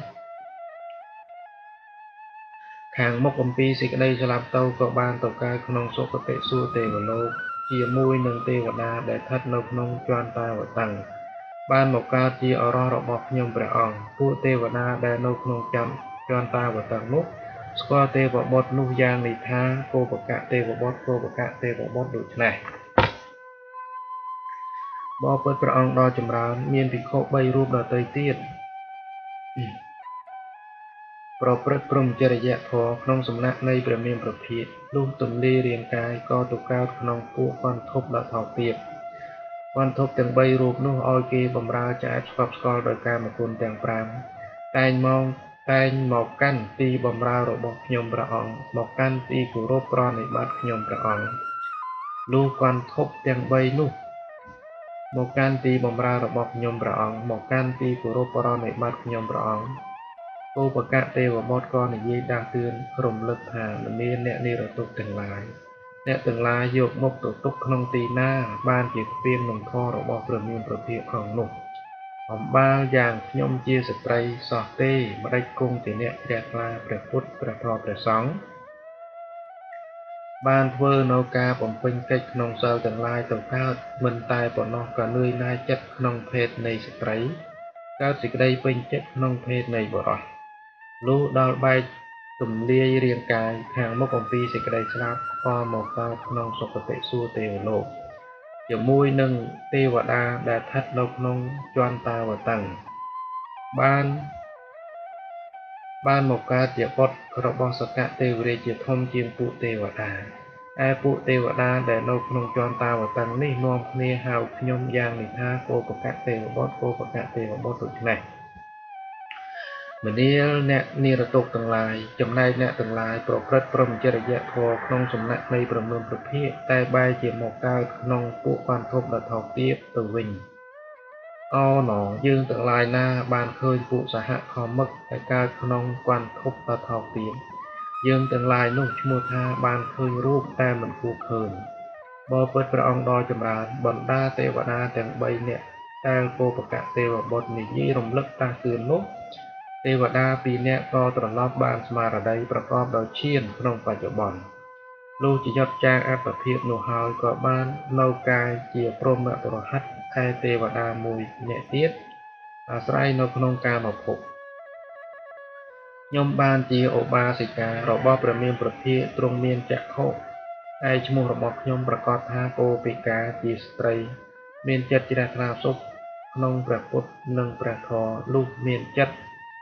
ខាងមុខអំពីសេចក្តីស្លាប់ទៅក៏បានទៅកើតក្នុងសុគតិសួគ៌ទេវលោកជាមួយនឹងទេវតាដែលស្ថិតនៅក្នុងជន្តាវតੰបានមកកើតជាអរសរបស់ខ្ញុំព្រះអង្គពួកទេវតាដែលនៅក្នុងចន្ទចន្តាវតੰនោះស្គាល់ទេវបុត្រនោះយ៉ាងនេះថាគោបកៈទេវបុត្រគោបកៈទេវបុត្រដូច្នេះបបិទ្ធព្រះអង្គដ៏ចម្រើនមានភិក្ខុបីរូបដទៃទៀតប្រព្រឹត្តព្រហ្មចរិយធម៌ក្នុងសំណាក់នៃព្រះមានប្រភេទលុះទំលាយរាងកាយក៏ទៅកើតក្នុងពួកកន្ធប់ដ៏ថោកទាបកន្ធប់ទាំងបីរូបនោះឲ្យគេបំរើចែកស្កប់ស្កល់ដោយកាមគុណទាំងប្រាំតែងមកតែងមកកាន់ទីបំរើរបស់ខ្ញុំព្រះអង្គមកកាន់ទីគោរពប្រណិប័តខ្ញុំព្រះអង្គលុះកន្ធប់ទាំងបីនោះមកកាន់ទីបំរើរបស់ខ្ញុំព្រះអង្គមកកាន់ទីគោរពប្រណិប័តខ្ញុំព្រះអង្គគោបកៈទេវបុត្រក៏និយាយដាស់តឿនរំលឹកថាមនាអ្នកនិរទុកទាំងឡាយអ្នកទាំងឡាយយកមុខទៅទុកក្នុងទីណាបានជាគ្មាននឹងធម៌របស់ព្រះមានប្រភេទក្នុងនោះអំបាលយ៉ាងខ្ញុំជាស្ត្រីសោះទេម្ដេចគង់ជាអ្នកជ្រះថ្លាព្រះពុទ្ធព្រះធម៌ព្រះសង្ឃបានធ្វើនៅការបំពេញកិច្ចក្នុងសិលទាំងឡាយទៅកើតមិនតែប៉ុណ្ណោះក៏នឿយណាយចិត្តក្នុងភេទនៃស្ត្រីកើតសេចក្តីពេញចិត្តក្នុងភេទនៃបុរសលុះដល់បែកទំលាយរាងកាយខាងមុខអំពីសេចក្តីស្លាប់ក៏មកកើតក្នុងសុគតិសួគ៌ទេវលោកជាមួយនឹងទេវតាដែលស្ថិតនៅក្នុងជន្តាវតੰបានបានមកកើតជាបុត្ររបស់សកទេវរាជជាធំជាងពួកទេវតាឯពួកទេវតាដែលនៅក្នុងជន្តាវតੰនេះនាំគ្នាហៅខ្ញុំយ៉ាងនេះថាគោបកៈទេវបុត្រគោបកៈទេវបុត្រដូច្នេះមនាលអ្នកនិរទុកទាំងឡាយចំណែកអ្នកទាំងឡាយប្រព្រឹត្តព្រហ្មចរិយធម៌ក្នុងសំណាក់នៃព្រមប្រភេទតែបែរជាមកកើតក្នុងពួកកន្ធប់ដ៏ថោកទាបទៅវិញអោណយើងទាំងឡាយណាបានឃើញពួកសហខមឹកដែលកើតក្នុងកន្ធប់ដ៏ថោកទាបយើងទាំងឡាយនោះឈ្មោះថាបានឃើញរូបតែមិនគួរឃើញបបិទ្ធព្រះអង្គដ៏ចម្រើនបណ្ដាទេវតាទាំងបីនាក់ដែលគោបកៈទេវបុត្រនិយាយរំលឹកតាស់តឿននោះទេវតាពីរនាក់ក៏ត្រឡប់បានស្មារតីប្រកបដោយឈានក្នុងបច្ចុប្បន្នលុះជាយត់ចាងអត្តភាពនោះហើយក៏បាននៅកាយជាព្រហ្មពុរហិតឯទេវតាមួយនាក់ទៀតអាស្រ័យនៅក្នុងកាមភពខ្ញុំបានជាឧបាសិការបស់ព្រះមានប្រភេទទ្រង់មានចក្ខុឯឈ្មោះរបស់ខ្ញុំប្រកាសថាគោពិកាជាស្ត្រីមានចិត្តជ្រះថ្លាសុខក្នុងព្រះពុទ្ធនិងព្រះធម៌លុះមានចិត្ត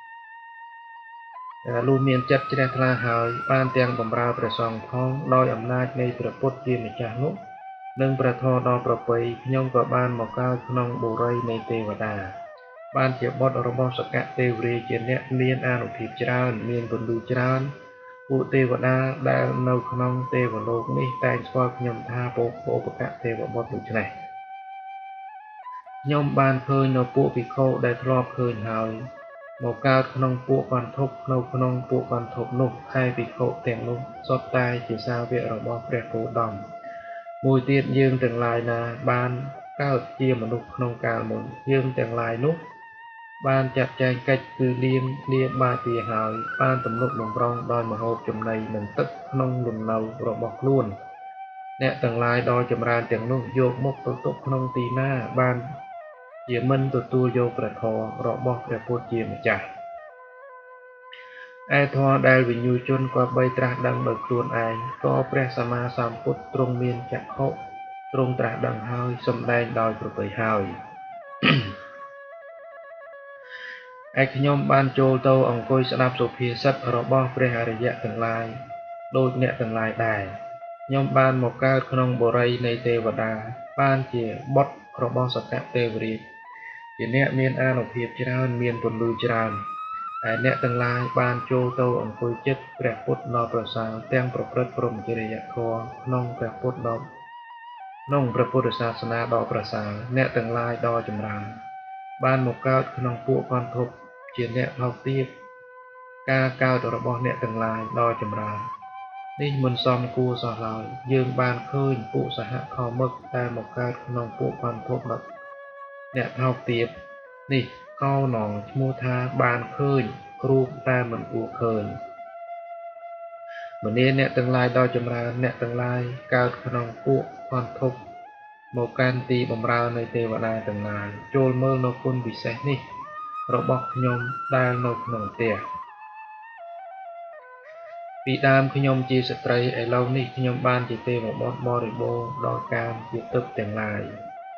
លុះមានចិត្តជ្រះថ្លាហើយបានទាំងបម្រើព្រះសង្ឃផងដោយអំណាចនៃព្រះពុទ្ធជាម្ចាស់នោះនិងព្រះធម៌ដ៏ប្រពៃខ្ញុំក៏បានមកកើតក្នុងបុរីនៃទេវតាបានជាបុត្ររបស់សកទេវរាជជាអ្នកមានអានុភាពច្រើនមានពលឺច្រើនពួកទេវតាដែលនៅក្នុងទេវលោកនេះតែងស្គាល់ខ្ញុំថាពោបកៈទេវបុត្រដូច្នេះខ្ញុំបានឃើញនៅពួកភិក្ខុដែលធ្លាប់ឃើញហើយមកកើតក្នុងពួកកន្ធប់នៅក្នុងពួកកន្ធប់នោះហើយភិក្ខុទាំងនោះសុទ្ធតែជាសាវករបស់ព្រះគោតមមួយទៀតយើងទាំងឡាយណាបានកើតជាមនុស្សក្នុងកាលមុនយើងទាំងឡាយនោះបានចាត់ចែងកិច្ចគឺលៀងលាបាទាហើយបានទំនុកបំរុងដោយមហូបចំណីនិងទឹកក្នុងលំនៅរបស់ខ្លួនអ្នកទាំងឡាយដ៏ចម្រើនទាំងនោះយកមុខទៅទុកក្នុងទីណាបានជាមិនទទួលយកព្រះធម៌របស់ព្រះពុទ្ធជាម្ចាស់ឯធម៌ដែលវិញ្ញូជនក៏បីត្រាស់ដឹងដោយខ្លួនឯងក៏ព្រះសម្មាសម្ពុទ្ធទ្រង់មានចក្ខុទ្រង់ត្រាស់ដឹងហើយសម្ដែងដោយប្រពៃហើយ ឯខ្ញុំបានចូលទៅអង្គុយស្ដាប់សុភាសិតរបស់ព្រះអរិយៈទាំងឡាយដូចអ្នកទាំងឡាយដែរខ្ញុំបានមកកើតក្នុងបុរីនៃទេវតាបានជាបុត្ររបស់សកទេវរាជជាអ្នកមានអានុភាពច្រើនមានពន្លឺច្រើនហើយអ្នកទាំងឡាយបានចូលទៅអង្គុយចិត្តព្រះពុទ្ធដ៏ប្រសើរទាំងប្រព្រឹត្តព្រហ្មចរិយធម៌ក្នុងព្រះពុទ្ធដ៏ក្នុងព្រះពុទ្ធសាសនាដ៏ប្រសើរអ្នកទាំងឡាយដ៏ចម្រើនបានមកកើតក្នុងពួកកន្ធពជាអ្នកថោកទាបការកើតរបស់អ្នកទាំងឡាយដ៏ចម្រើននេះមិនសមគួរសោះឡើយយើងបានឃើញពួកសហខមឹកដែលមកកើតក្នុងពួកកន្ធពដ៏អ្នកថោកទាបនេះកោណងឈ្មោះថាបានឃើញរូបតែមិនគួរឃើញមនាអ្នកទាំងឡាយដ៏ចម្រើនអ្នកទាំងឡាយកើតក្នុងពួកកន្ធពមកកាន់ទីបម្រើនៃទេវតាទាំងឡាយចូលមើលនៅគុណពិសេសនេះរបស់ខ្ញុំដែលនៅក្នុងផ្ទះពីដើមខ្ញុំជាស្ត្រីឥឡូវនេះខ្ញុំបានជាទេវបុត្របរិបូរណ៍ដល់កាមជាទឹកទាំងឡាយ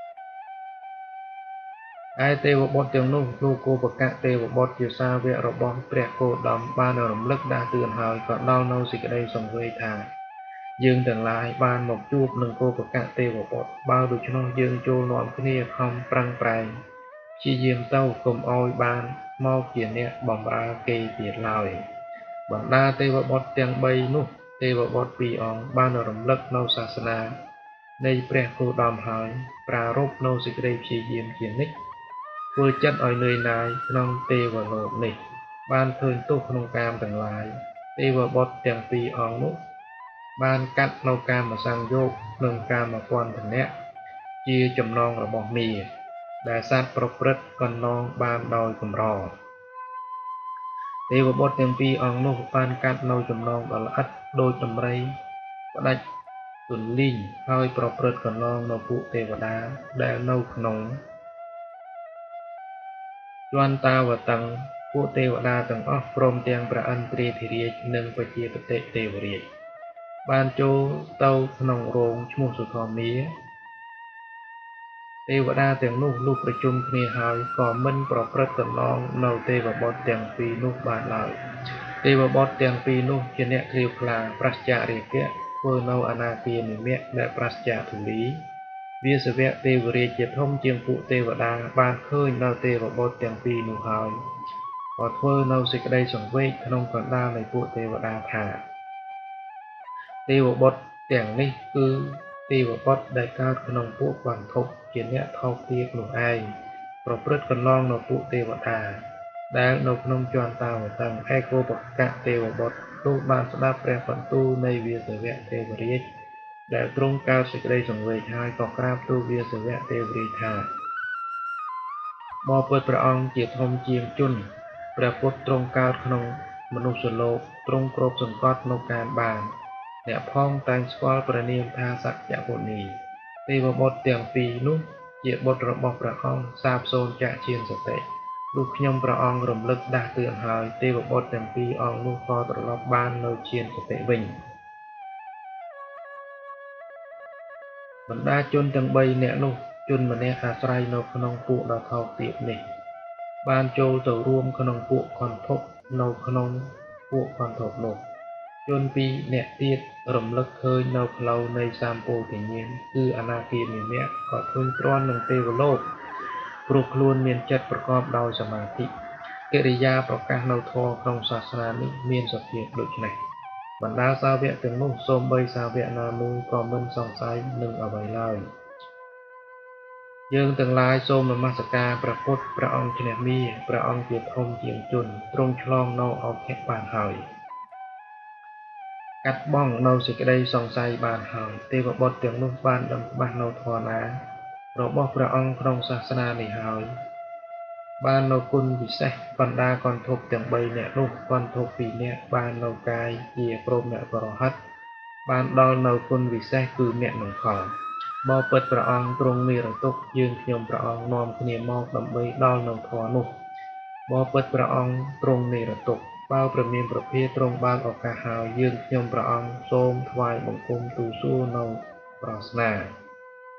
ឯទេវបុត្រទាំងនោះលោកគោបកៈទេវបុត្រជាសាវករបស់ព្រះគោតមបានរំលឹកដាស់តឿនហើយក៏ដល់នៅសេចក្តីសង្វេគថាយើងទាំងឡាយបានមកជួបនឹងគោបកៈទេវបុត្របើដូច្នោះយើងចូលនាំគ្នាខំប្រឹងប្រែងព្យាយាមទៅកុំឲ្យបានមកជាអ្នកបម្រើគេទៀតឡើយបណ្ដាទេវបុត្រទាំងបីនោះទេវបុត្រពីរអង្គបានរំលឹកនៅសាសនានៃព្រះគោតមហើយប្រារព្ធនៅសេចក្តីព្យាយាមជានិច្ចធ្វើចិត្តឲ្យនឿយណាយក្នុងទេវលោកនេះបានឃើញទោសក្នុងកាមទាំងឡាយទេវបុត្រទាំងពីរអង្គនោះបានកាត់នៅកាមសង្យោគនិងកាមពន្ធនៈជាចំណងរបស់មាដែលសត្វប្រព្រឹត្តកន្លងបានដោយកម្រទេវបុត្រទាំងពីរអង្គនោះបានកាត់នៅចំណងដ៏ល្អិតដោយដំរីផ្ដាច់ទន្លីងហើយប្រព្រឹត្តកន្លងនៅពួកទេវតាដែលនៅក្នុងយន្តតាវតੰពួកទេវតាទាំងអស់ព្រមទាំងព្រះឥន្ទ្រាធិរាជនិងពជាបតិទេវរាជបានចូលទៅក្នុងរោងឈ្មោះសុធម្មាទេវតាទាំងនោះលុះប្រជុំគ្នាហើយក៏មិនប្រព្រឹត្តកន្លងនៅទេវបុត្រទាំងពីរនោះបានឡើយទេវបុត្រទាំងពីរនោះជាអ្នកក្រៀវក្លាប្រសិទ្ធរាគៈធ្វើនៅអនាគានិមៈដែលប្រសិទ្ធធូលីវាសវៈទេវរាជជាធំជាងពួកទេវតាបានឃើញនៅទេវបុត្រទាំងពីរនោះហើយក៏ធ្វើនៅសេចក្តីសង្វេគក្នុងកណ្ដាលនៃពួកទេវតាថាទេវបុត្រទាំងនេះគឺទេវបុត្រដែលកើតក្នុងពួកកន្ធពជាអ្នកថោកទាបនោះឯងប្រព្រឹត្តកន្លងនៅពួកទេវតាដែលនៅក្នុងយន្តតាវតੰឯគោបកៈទេវបុត្រនោះបានស្ដាប់ព្រះបន្ទូលនៃវាសវៈទេវរាជដែលទ្រង់កើតសេចក្តីសង្វេគហើយក៏ក្រាបទូលវាសវៈទេវរាជថាបបិទ្ធព្រះអង្គជាធំជាងជនព្រះពុទ្ធទ្រង់កើតក្នុងមនុស្សលោកទ្រង់គ្របសង្កត់នៅកាមបានអ្នកផងតែងស្គាល់ព្រះនាមថាសក្យមុនីទេវបុត្រទាំងពីរនោះជាបុត្ររបស់ព្រះអង្គសាបសូន្យចជាសតិលុះខ្ញុំព្រះអង្គរំលឹកដាស់តឿនហើយទេវបុត្រទាំងពីរអង្គនោះក៏ត្រឡប់បាននៅជាសតិវិញបណ្ដាជនទាំងបីនាក់នោះជនម្នាក់អាស្រ័យនៅក្នុងពួកដ៏ថោកទាបនេះបានចូលទៅរួមក្នុងពួកកន្ធពនៅក្នុងពួកកន្ធពនោះជនពីរអ្នកទៀតរំលឹកឃើញនៅផ្លូវនៃសម្ពោធិញ្ញាណគឺអនាគាមិមៈក៏ធុញទ្រាន់នឹងទេវលោកព្រោះខ្លួនមានចិត្តប្រកបដោយសមាធិកិរិយាប្រកាសនៅធម៌ក្នុងសាសនានេះមានសភាពដូច្នេះបណ្ដាសាវកទាំងនោះសូម្បីសាវកណាមួយក៏មិនសង្ស័យនឹងអ្វីឡើយយើងទាំងឡាយសូមនមស្ការព្រះពុទ្ធព្រះអង្គឈ្នះមារព្រះអង្គជាធំជាងជនទ្រង់ឆ្លងនៅអភៈបានហើយកាត់បង់នៅសេចក្តីសង្ស័យបានហើយទេវបុត្រទាំងនោះបានដឹងច្បាស់នៅធម៌ណារបស់ព្រះអង្គក្នុងសាសនានេះហើយបាននៅគុណពិសេសបណ្ដាកន្ធពទាំងបីនាក់នោះកន្ធពពីរនាក់បាននៅកាយជាព្រមអ្នកបរហិតបានដល់នៅគុណពិសេសគឺមគ្គនិងផលបបិទ្ធព្រះអង្គទ្រង់និរទុក្ខយើងខ្ញុំព្រះអង្គនាំគ្នាមកដើម្បីដល់នៅធម៌នោះបបិទ្ធព្រះអង្គទ្រង់និរទុក្ខបើព្រះមានព្រះភាទ្រង់បានឱកាសហើយយើងខ្ញុំព្រះអង្គសូមថ្វាយបង្គំទូលសួរនៅប្រស្នា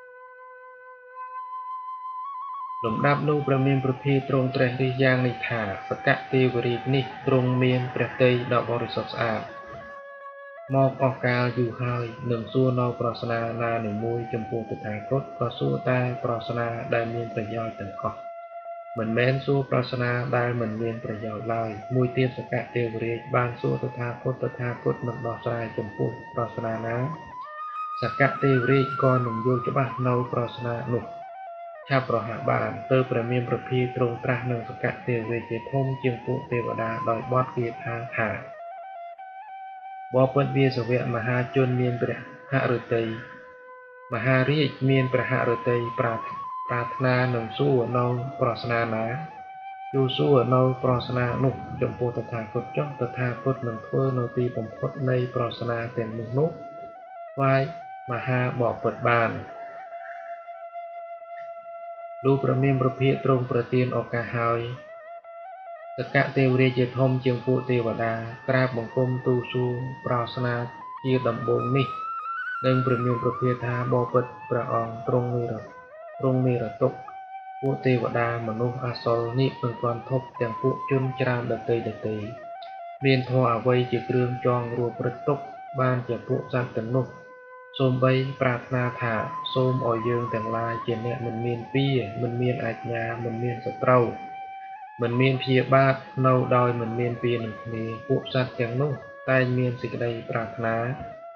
ลำดับลูกประเมียนประเภทตรงเตรียางในถาสกัดเทวรีนิตรงเมียนประเตยดอกบริสุทธิ์สะอาดมอบออกกาอยู่หายหนึ่งส่วนนอปรารถนานาหนึ่งมวยจมพูตุทางกฎก็สู้ตาปรารถนาได้เมียนประโยชน์ต่างก็เหมือนแม้นสู้ปรารถนาได้เหมือนเมียนประโยชน์ลายมวยเตียนสกัดเทวรีบานสู้ตุทางกฎตุทางกฎมันดอกสายจมพูปรารถนานะสกัดเทวรีก่อนหนึ่งโยจะบ้านเอาปรารถนาหนุกชาประหาบานเตอประเมียนประพีตรงตราหนึ่งสกัดเทวรีเจทมเจียงปุเทวดาโดยบอดเกียร์ทางหาบอเปิดเบียสเวมหาจนเมียนประหะฤตัยมหาริยเมียนประหะฤตัยปราปราถนาหนึ่งสู้นองปรารถนานาดูสู้นองปรารถนาหนุกจมพูตถาคตจ้องตถาคตหนึ่งเพื่อนตีผมพดในปรารถนาเต็มมุกนุกไว้มหาบอกเปิดบานดูประเมียนประเพียตรงประเตียนออกกาหายสกัดเทวรีเจทมเจียงปุเทวดากราบบังคมตูสูปราศนาเจียดำบงนิหนึ่งประเมียนประเพียธาบอปิดประองตรงนี้ระตรงนี้ระตกปุเทวดามนุษย์อาศลนิเป็นความทบอย่างปุจุนจรามดเตยดเตยเมียนทออวัยจะเกลืองจองรัวประตกบ้านจะปุจันตันนุษโสมใบปราถนาถาโสมอ่อยเยิงแต่ลายเจเนมันเมียนปีมันเมียนอาญามันเมียนสตรามันเมียนเพียบาทเนาดอยมันเมียนเปียนนี้ปุสัตอย่างนู้ใต้เมียนสิกใดปราถนา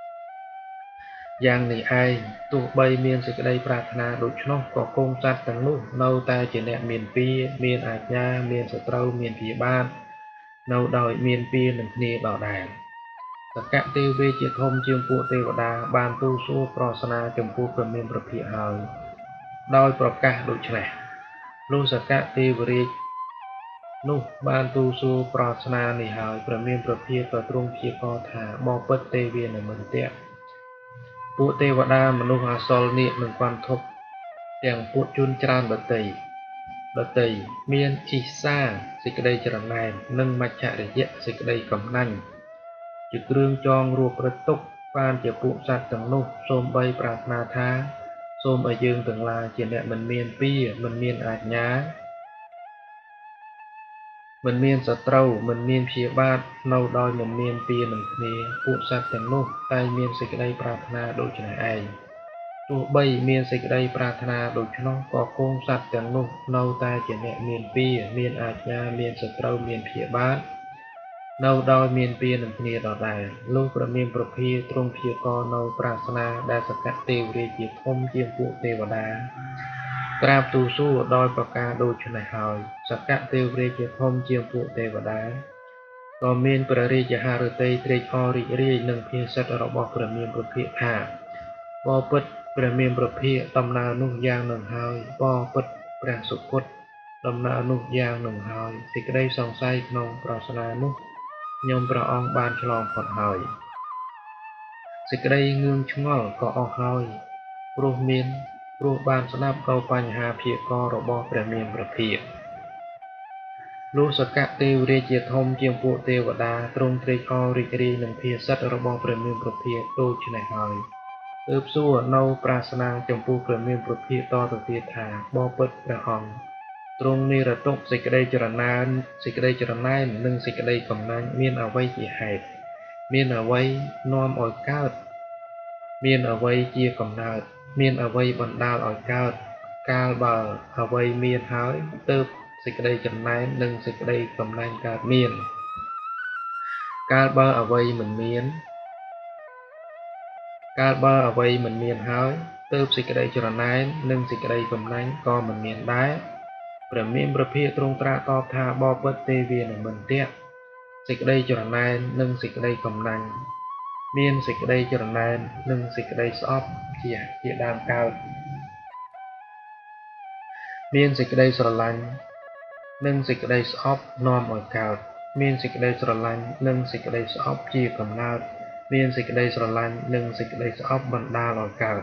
อย่างในไอตัวใบเมียนสิกใดปราถนาโดยชนกก็คงสัตอย่างนู้เนาใต้เจเนเมียนปีเมียนอาญาเมียนสตราเมียนเพียบาทเนาดอยเมียนเปียนนี้ดอแดงสกัดเทวเจทมเจียงปุเทวดาบานตูสู้ปรารถนาจมพูประเมียนประเพียหายโดยประกาศโดยชนะลูสกัดเทวรีនោះបានទូសួរប្រស្នានេះហើយព្រះមានប្រភាក៏ទ្រង់ព្យាករថាមកពិតទេវានមន្តៈពួកទេវតាមនុស្សអសលនេះនឹងបានធប់ទាំងពួកជនច្រើនដតីដតីមានអ៊ីសាសេចក្តីច្រណែននិងមច្ឆរិយៈសេចក្តីកំណាញ់ជាគ្រឿងចងរួបប្រទុកបានជាពួកសត្វទាំងនោះសូមបីប្រាថ្នាថាសូមឲ្យយើងទាំងឡាយជាអ្នកមិនមានពៀមិនមានអាជ្ញាមិនមានសត្រូវមិនមានព្យាបាទនៅដោយមិនមានពៀនឹងគ្នាពួកសត្វទាំងនោះតែមានសេចក្តីប្រាថ្នាដូចនេះឯងទោះបីមានសេចក្តីប្រាថ្នាដូច្នោះក៏គង់សត្វទាំងនោះនៅតែជាអ្នកមានពៀមានអាជ្ញាមានសត្រូវមានព្យាបាទនៅដោយមានពៀនឹងគ្នាដដែលលោកប្រមានប្រភាទ្រង់ព្យាករនៅប្រាថ្នាដែលសកៈទេវរាជជាធំជាងពួកទេវតាក្រាបទូសួរដោយប្រការដូចនេះហើយសកៈទេវរាជជាធំជាងពួកទេវតាក៏មានព្រះរាជហឫទ័យត្រេកអររីករាយនឹងភាសិទ្ធរបស់ព្រះមានប្រភិថាបបិទ្ធព្រះមានប្រភិដំណើរនោះយ៉ាងនឹងហើយបបិទ្ធព្រះសុគតដំណើរនោះយ៉ាងនឹងហើយសេចក្តីសង្ស័យក្នុងប្រស្នានោះខ្ញុំព្រះអង្គបានឆ្លងផុតហើយសេចក្តីងឿងឆ្ងល់ក៏អស់ហើយព្រោះមានព្រោះបានស្ដាប់នៅបញ្ហាព្យាកររបស់ព្រះមានប្រភិលុះសកៈទេវរាជជាធំជាងពួកទេវតាទ្រង់ត្រេកអររីករាយនឹងភាសិទ្ធរបស់ព្រះមានប្រភិដូចនេះហើយទើបសួរនៅប្រាថ្នាចំពោះព្រះមានប្រភិតទៅទៀតថាបបិទ្ធព្រះអង្គទ្រង់និរតុកសេចក្តីចរណានសេចក្តីចរណែននិងសេចក្តីកំណាញ់មានអ្វីជាហេតុមានអ្វីនាំឲ្យកើតមានអ្វីជាកំណើតមានអ្វីបណ្ដាលឲ្យកើតកាលបើអ្វីមានហើយទើបសេចក្តីចំណែននិងសេចក្តីកំណាញ់កើតមានកាលបើអ្វីមិនមានកាលបើអ្វីមិនមានហើយទើបសេចក្តីច្រណែននិងសេចក្តីកំណាញ់ក៏មិនមានដែរព្រះមានប្រភិទ្រង់ត្រាស់តបថាបបិទ្ធទេវានមន្តៈសេចក្តីច្រណែននិងសេចក្តីកំណាញ់មានសេចក្តីច្រណែននិងសេចក្តីស្អប់ជាជាដើមកើតមានសេចក្តីស្រឡាញ់និងសេចក្តីស្អប់នាំឲ្យកើតមានសេចក្តីស្រឡាញ់និងសេចក្តីស្អប់ជាកំណើតមានសេចក្តីស្រឡាញ់និងសេចក្តីស្អប់បណ្ដាលឲ្យកើត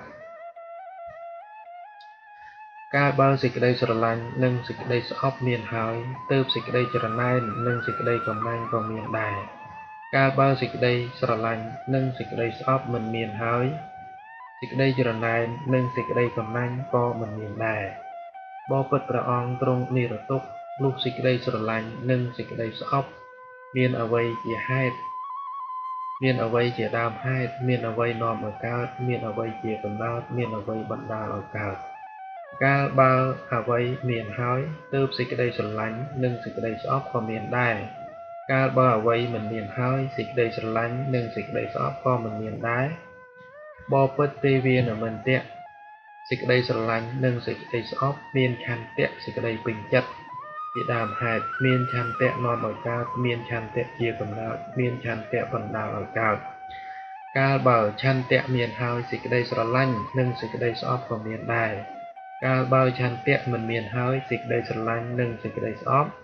កាលបើសេចក្តីស្រឡាញ់និងសេចក្តីស្អប់មានហើយទើបសេចក្តីច្រណែននិងសេចក្តីកំណាញ់ក៏មានដែរកាលបើសេចក្តីស្រឡាញ់និងសេចក្តីស្អប់មិនមានហើយសេចក្តីច្រណែននិងសេចក្តីកំណាញ់ក៏មិនមានដែរបបិទ្ធព្រះអង្គទ្រង់និរទុក្ខលុះសេចក្តីស្រឡាញ់និងសេចក្តីស្អប់មានអ្វីជាហេតុមានអ្វីជាដើមហេតុមានអ្វីនាំឲ្យកើតមានអ្វីជាកំណើតមានអ្វីបណ្ដាលឲ្យកើតកាលបើអ្វីមានហើយទើបសេចក្តីស្រឡាញ់និងសេចក្តីស្អប់ក៏មានដែរកាលបើអ្វីមិនមានហើយសេចក្តីស្រឡាញ់និងសេចក្តីស្អប់ក៏មិនមានដែរបបិទ្ធទេវានមន្តៈសេចក្តីស្រឡាញ់និងសេចក្តីស្អប់មានឆន្ទៈសេចក្តីពេញចិត្តជាដើមហេតុមានឆន្ទៈនាំឲ្យកើតមានឆន្ទៈជាកំណើតមានឆន្ទៈបណ្ដាលឲ្យកើតកាលបើឆន្ទៈមានហើយសេចក្តីស្រឡាញ់និងសេចក្តីស្អប់ក៏មានដែរកាលបើឆន្ទៈមិនមានហើយសេចក្តីស្រឡាញ់និងសេចក្តីស្អប់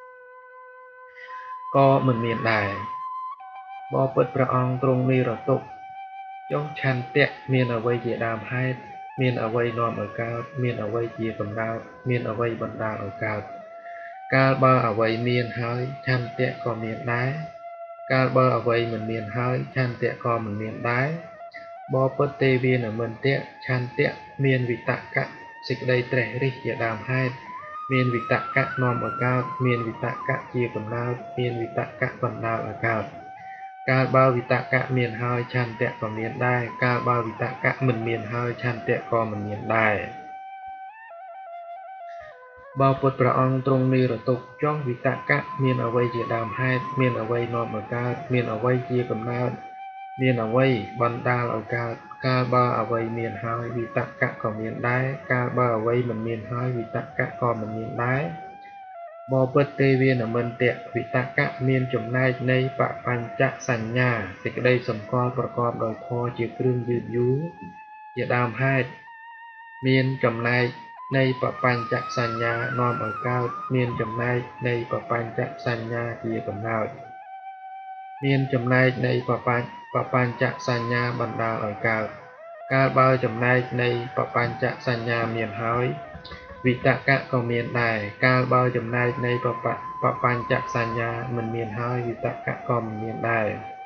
ក៏មិនមានដែរបបិទ្ធព្រះអង្គទ្រង់និរទុក្ខចុះឆន្ទៈមានអ្វីជាដើមហេតុមានអ្វីនាំឲ្យកើតមានអ្វីជាកំណើតមានអ្វីបណ្ដាលឲ្យកើតកាលបើអ្វីមានហើយឆន្ទៈក៏មានដែរកាលបើអ្វីមិនមានហើយឆន្ទៈក៏មិនមានដែរបបិទ្ធទេវានមន្តៈឆន្ទៈមានវិតកៈសេចក្តីត្រេះរិះជាដើមហេតុមានវិតកៈនាំឲ្យកើតមានវិតកៈជាកំណើតមានវិតកៈបណ្ដាលឲ្យកើតកាលបើវិតកៈមានហើយឆន្ទៈក៏មានដែរកាលបើវិតកៈមិនមានហើយឆន្ទៈក៏មិនមានដែរបបិទ្ធព្រះអង្គទ្រង់និរទុក្ខចុះវិតកៈមានអ្វីជាដើមហេតុមានអ្វីនាំឲ្យកើតមានអ្វីជាកំណើតមានអ្វីបណ្ដាលឲ្យកើតកាលបើអ្វីមានហើយវិតកៈក៏មានដែរកាលបើអ្វីមិនមានហើយវិតកៈក៏មិនមានដែរបបិទ្ធទេវានមន្តៈវិតកៈមានចំណែកនៃបបញ្ចសញ្ញាសេចក្តីសម្គាល់ប្រកបដោយធម៌ជាគ្រឿងយឺតយូរជាដើមហេតុមានចំណែកនៃបបញ្ចសញ្ញានាំឲ្យកើតមានចំណែកនៃបបញ្ចសញ្ញាជាកំណើតមានចំណែកនៃបបញ្ចបបញ្ចសញ្ញាបណ្ដាលឲ្យកើតកាលបើចំណែកនៃបបញ្ចសញ្ញាមានហើយវិតកៈក៏មានដែរកាលបើចំណែកនៃបបបញ្ចសញ្ញាមិនមានហើយវិតកៈក៏មិនមានដែរ